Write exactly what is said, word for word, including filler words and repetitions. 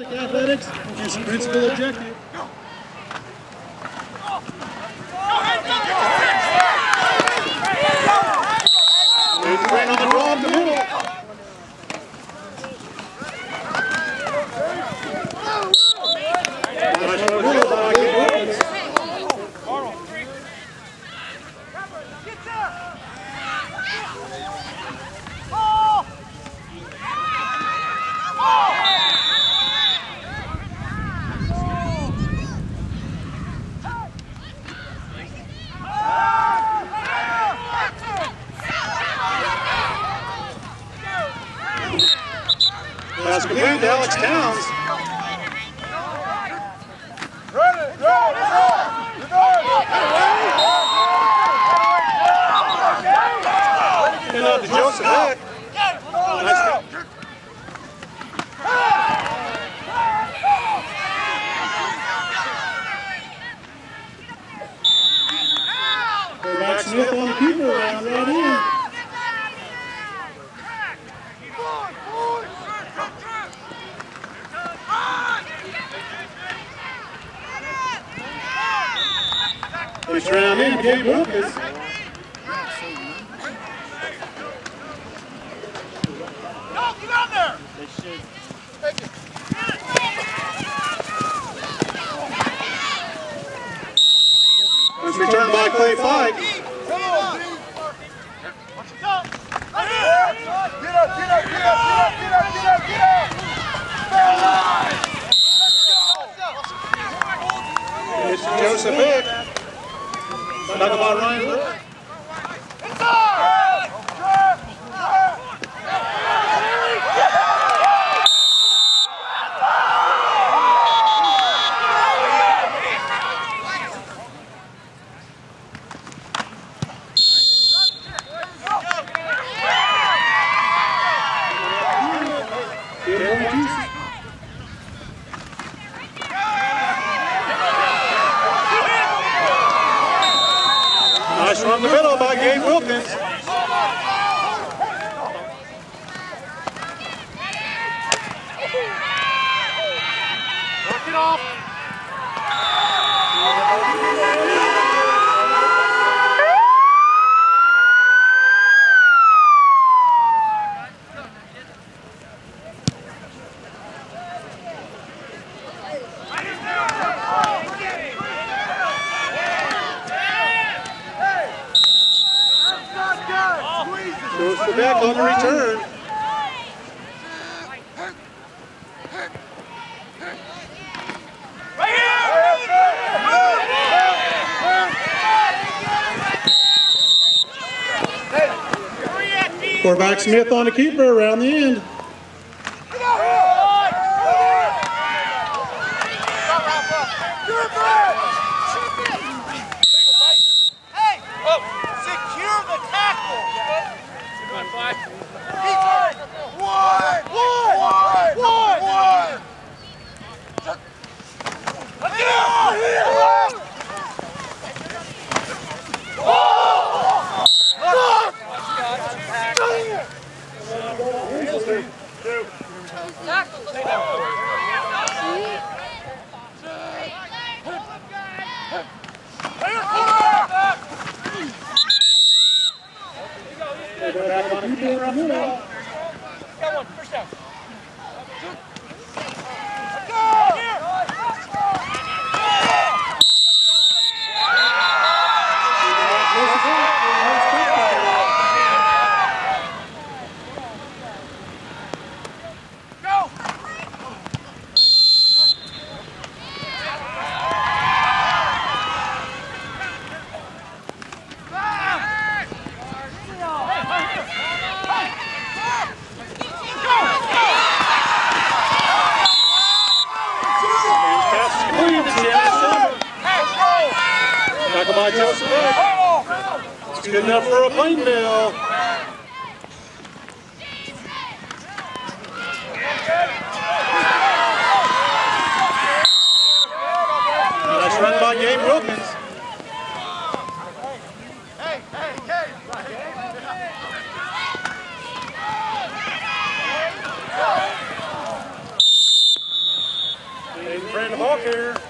Athletics is principal objective. Right on the draw up the middle. Nice on the middle by Gabe Wilkins. Pass complete to Alex Towns. And out to Joseph Heck. Nice. Quarterback Smith on the keeper around right in. First round in, Gabe Wilkins. No, get out there! They should. Take it. Let's return by Clay Fike. Come on, D. Watch it go. Get up, get up, get up, get up, get up, get up, get up, get up. It's Joseph Heck. Talk about Ryan Wood. Nice run in the middle by Gabe Wilkins. Knock it off. Goes to Beck on the return. Right here! Quarterback Smith on the keeper around the end. Got one, first down. Tackle by Joseph Heck. It's good enough for a plane bill. Nice run by Gabe Wilkins. Hey, hey, hey. Talk here.